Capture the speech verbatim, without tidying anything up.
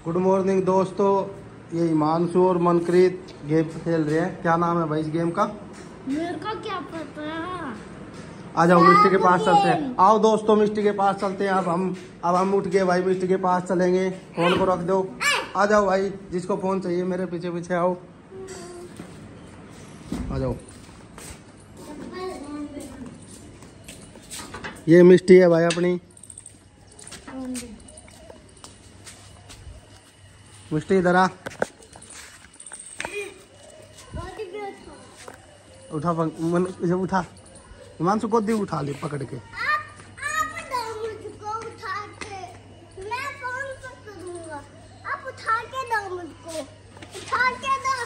Good morning दोस्तों, ये हिमांशु और मनकृत गेम खेल रहे हैं। क्या नाम है भाई इस गेम का? मेरे को क्या पता। आ जाओ मिस्टी के पास चलते हैं। आओ दोस्तों मिस्टी के पास चलते हैं। अब हम अब हम उठ गए भाई, मिस्टी के पास चलेंगे। फोन को रख दो, आ जाओ भाई, जिसको फोन चाहिए मेरे पीछे पीछे आओ, आ जाओ। ये मिस्टी है भाई अपनी। मिस्टी इधर आ, उठा मन जब उठा हिमांशु को दी, उठा ले पकड़ के। आप, आप दो मुझको उठा के, मैं फोन पर करूंगा। आप उठा के दो मुझको, उठा के दो।